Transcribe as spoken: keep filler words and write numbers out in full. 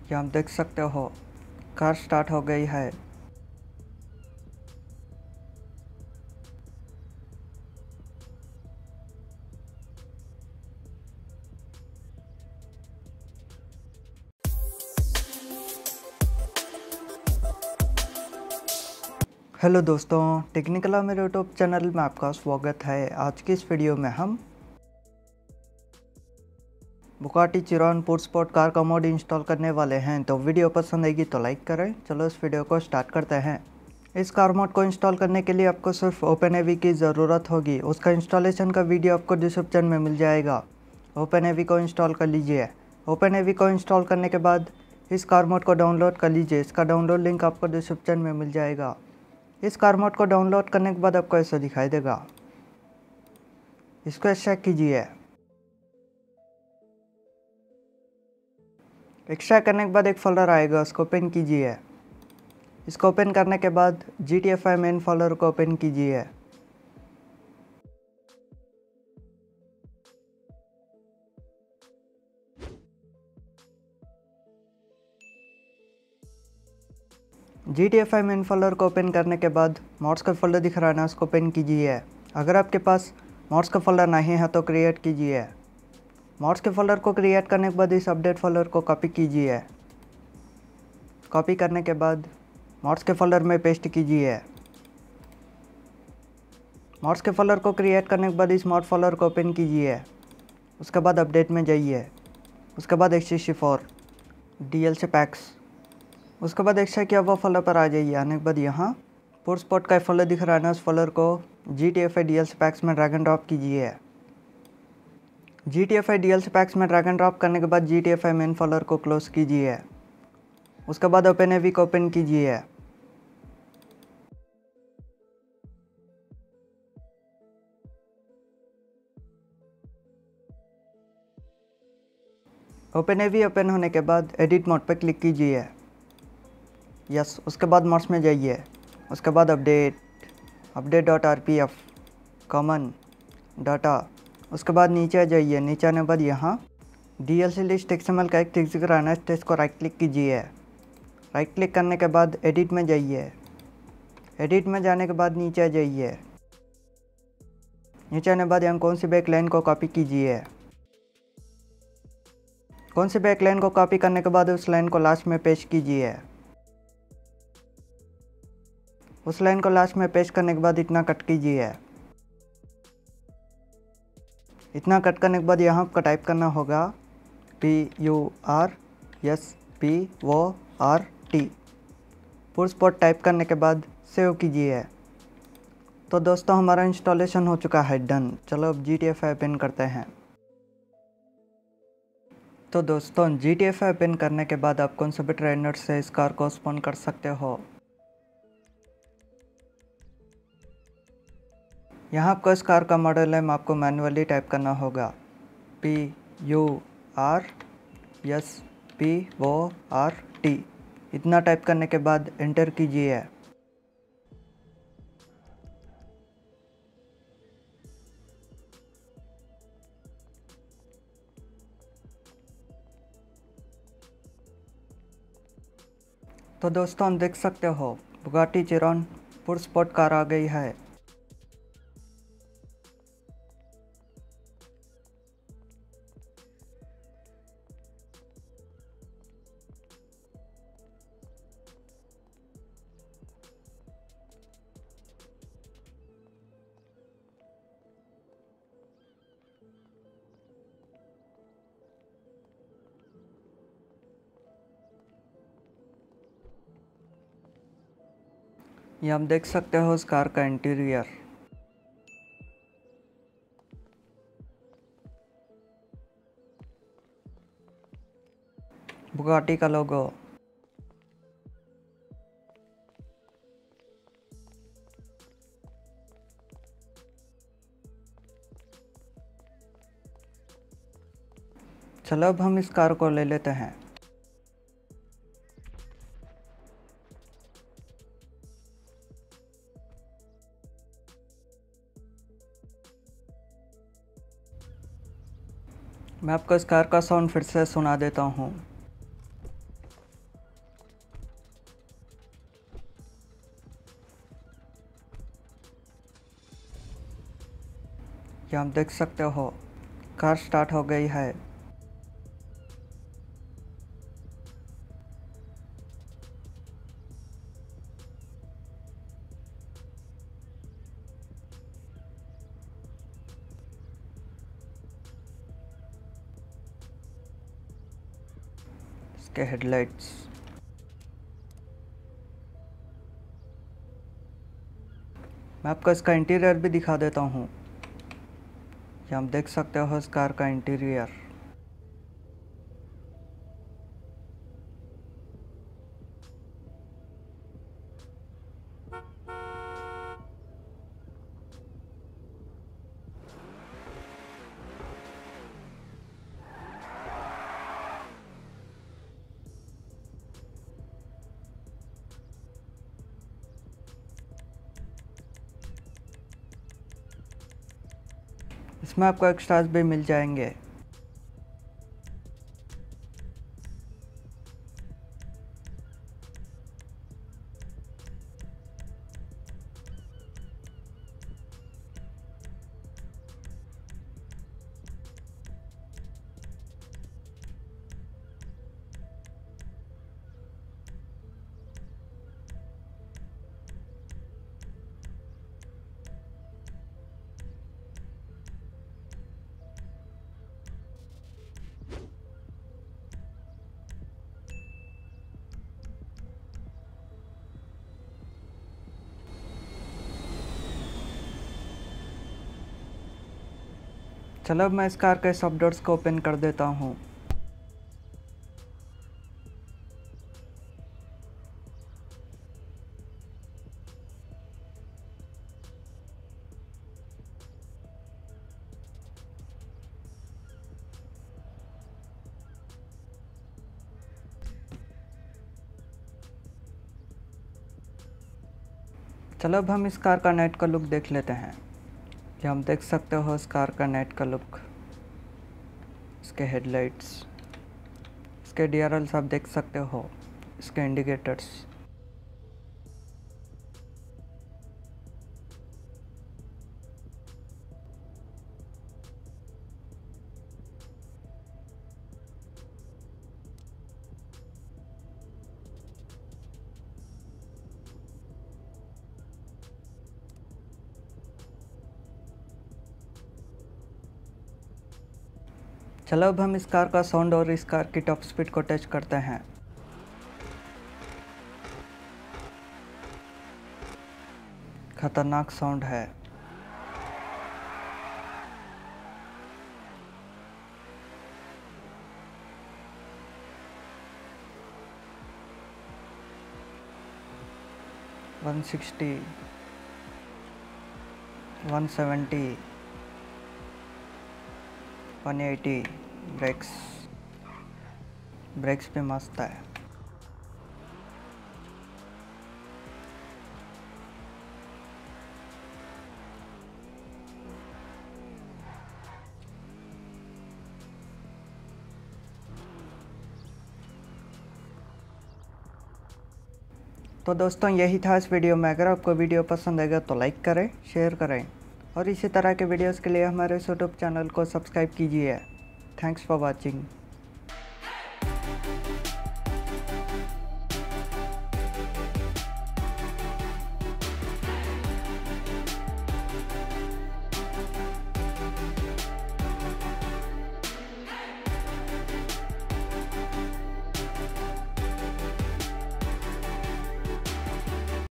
यहाँ आप देख सकते हो कार स्टार्ट हो गई है। हेलो दोस्तों, टेक्निकल मेरे यूट्यूब चैनल में आपका स्वागत है। आज की इस वीडियो में हम Bugatti Chiron sport sport car का मोड इंस्टॉल करने वाले हैं। तो वीडियो पसंद आएगी तो लाइक करें। चलो इस वीडियो को स्टार्ट करते हैं। इस कार मोड को इंस्टॉल करने के लिए आपको सिर्फ ओपनएवी की ज़रूरत होगी। उसका इंस्टॉलेशन का वीडियो आपको डिस्क्रिप्शन में मिल जाएगा। ओपनएवी को इंस्टॉल कर लीजिए। ओपनएवी को इंस्टॉल करने के बाद इस कार मोड को डाउनलोड कर लीजिए। इसका डाउनलोड लिंक आपको डिस्क्रिप्शन में मिल जाएगा। इस कार मोड को डाउनलोड करने के बाद आपको ऐसा दिखाई देगा। इसको एक्सट्रैक्ट कीजिए। एक्सट्रैक्ट करने के बाद एक फोल्डर आएगा, उसको ओपन कीजिए। इसको ओपन करने के बाद G T F I main folder को ओपन कीजिए। G T F I main folder को ओपन करने के बाद मॉड्स का फोल्डर दिख रहा है ना, उसको ओपन कीजिए। अगर आपके पास मॉड्स का फोल्डर नहीं है तो क्रिएट कीजिए। मॉड्स के फोल्डर को क्रिएट करने के बाद इस अपडेट फोल्डर को कॉपी कीजिए। कॉपी करने के बाद मॉड्स के फोल्डर में पेस्ट कीजिए। मॉड्स के फोल्डर को क्रिएट करने के बाद इस मॉड फोल्डर को ओपन कीजिए। उसके बाद अपडेट में जाइए। उसके बाद X sixty four D L C packs, उसके बाद एक्स्ट्रा किया हुआ फोल्डर पर आ जाइए। आने के बाद यहाँ स्पोर्ट स्पोर्ट का फोल्डर दिख रहा है ना, उस फोल्डर को G T F I D L C packs में ड्रैग एंड ड्रॉप कीजिए। G T F I D L C packs में ड्रैग एंड ड्रॉप करने के बाद G T F I main folder को क्लोज कीजिए। उसके बाद ओपनएवी को ओपन कीजिए। ओपनएवी ओपन होने के बाद एडिट मोड पर क्लिक कीजिए। यस, उसके बाद मॉड्स में जाइए। उसके बाद update update dot R P F common data, उसके बाद नीचे आ जाइए। नीचे आने के बाद यहाँ D L C list X M L का एक टेक्स्ट दिख रहा है ना, इस टेक्स्ट को राइट क्लिक कीजिए। राइट क्लिक करने के बाद एडिट में जाइए। एडिट में जाने के बाद नीचे आ जाइए। नीचे आने के बाद यहाँ कौन सी बैक लाइन को कॉपी कीजिए। कौन सी बैक लाइन को कॉपी करने के बाद उस लाइन को लास्ट में पेस्ट कीजिए। उस लाइन को लास्ट में पेस्ट करने के बाद इतना कट कीजिए। इतना कट करने के बाद यहाँ आपको टाइप करना होगा P U R S P O R T. पूरा स्पॉट टाइप करने के बाद सेव कीजिए। तो दोस्तों, हमारा इंस्टॉलेशन हो चुका है डन। चलो अब G T F I open करते हैं। तो दोस्तों, G T F I open करने के बाद आप कौन से भी ट्रेनर से इस कार को स्पॉन कर सकते हो। यहाँ आपको इस कार का मॉडल नेम आपको मैन्युअली टाइप करना होगा P U R S P O R T. इतना टाइप करने के बाद एंटर कीजिए। तो दोस्तों, हम देख सकते हो Bugatti Chiron sport sport car आ गई है। ये हम देख सकते हो उस कार का इंटीरियर। बुगाटी का लोगो। चलो अब हम इस कार को ले लेते हैं। मैं आपको इस कार का साउंड फिर से सुना देता हूँ। यहाँ आप देख सकते हो कार स्टार्ट हो गई है। इसके हेडलाइट्स, मैं आपको इसका इंटीरियर भी दिखा देता हूँ। यहाँ आप देख सकते हो इस कार का इंटीरियर। इसमें आपको एक्स्ट्रास भी मिल जाएंगे। चलो अब मैं इस कार के सब डोर्स को ओपन कर देता हूँ। चलो अब हम इस कार का नाइट का लुक देख लेते हैं। यहाँ हम देख सकते हो इस कार का नाइट का लुक, इसके हेडलाइट्स, इसके डी आर एल्स आप देख सकते हो, इसके इंडिकेटर्स। चलो अब हम इस कार का साउंड और इस कार की टॉप स्पीड को टेस्ट करते हैं। खतरनाक साउंड है। One sixty, one seventy, one eighty. Brakes brakes भी मस्त है। तो दोस्तों यही था इस वीडियो में। अगर आपको वीडियो पसंद आएगा तो लाइक करें, शेयर करें और इसी तरह के वीडियोस के लिए हमारे यूट्यूब चैनल को सब्सक्राइब कीजिए। Thanks for watching.